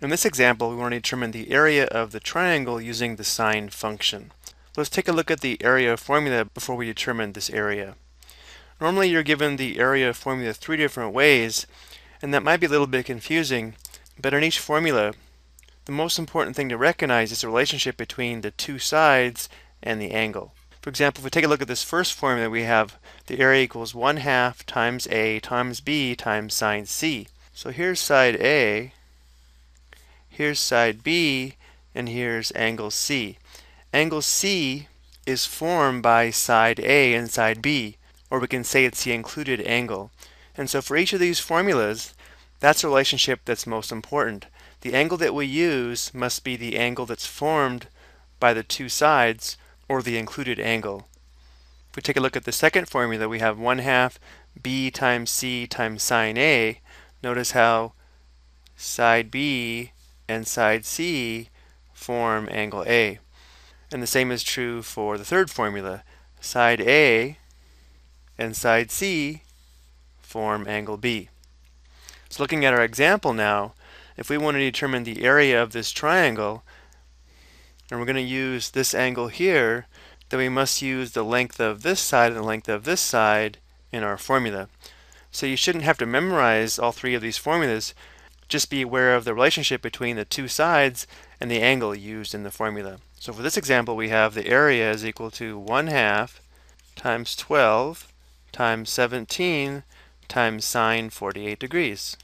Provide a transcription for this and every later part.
In this example, we want to determine the area of the triangle using the sine function. Let's take a look at the area formula before we determine this area. Normally you're given the area formula three different ways, and that might be a little bit confusing, but in each formula, the most important thing to recognize is the relationship between the two sides and the angle. For example, if we take a look at this first formula, we have the area equals 1/2 times A times B times sine C. So here's side A, here's side B, and here's angle C. Angle C is formed by side A and side B, or we can say it's the included angle. And so for each of these formulas, that's the relationship that's most important. The angle that we use must be the angle that's formed by the two sides, or the included angle. If we take a look at the second formula, we have 1/2 B times C times sine A. Notice how side B and side C form angle A. And the same is true for the third formula. Side A and side C form angle B. So looking at our example now, if we want to determine the area of this triangle, and we're going to use this angle here, then we must use the length of this side and the length of this side in our formula. So you shouldn't have to memorize all three of these formulas. Just be aware of the relationship between the two sides and the angle used in the formula. So for this example, we have the area is equal to 1/2 times 12 times 17 times sine 48 degrees.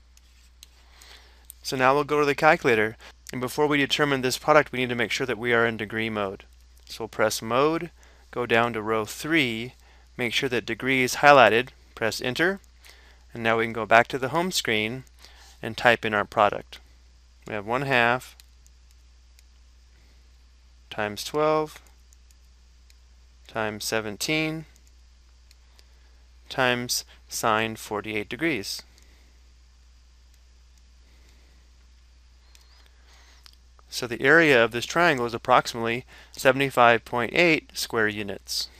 So now we'll go to the calculator, and before we determine this product, we need to make sure that we are in degree mode. So we'll press mode, go down to row 3, make sure that degree is highlighted, press enter, and now we can go back to the home screen and type in our product. We have 1/2 times 12 times 17 times sine 48 degrees. So the area of this triangle is approximately 75.8 square units.